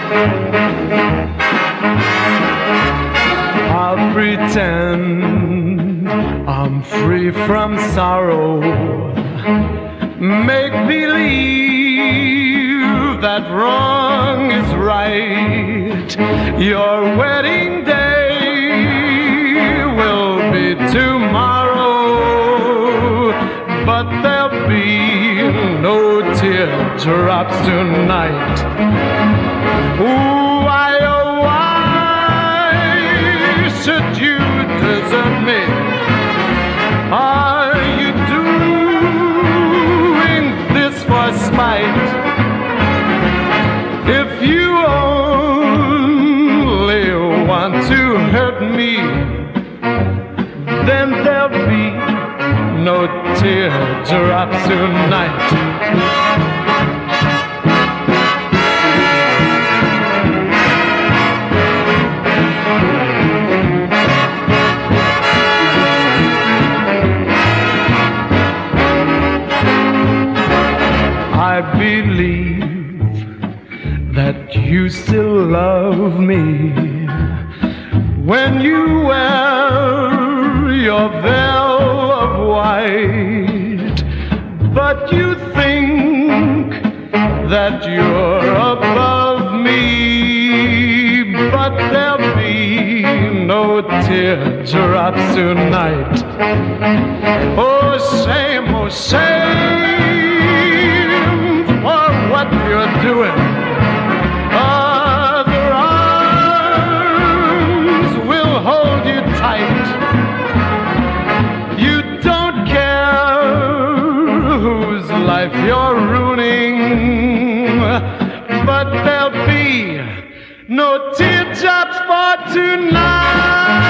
I'll pretend I'm free from sorrow, make believe that wrong is right. Your wedding day will be tomorrow, but there'll be no teardrops tonight. Why, oh why should you desert me? Are you doing this for spite? If you only want to hurt me, then there'll be no teardrops tonight. I believe that you still love me when you wear your veil of white, but you think that you're above me, but there'll be no teardrops tonight. Oh shame, oh shame for what you're doing. Other arms will hold you tight. You don't care whose life you're ruining, but there'll be no teardrops for tonight.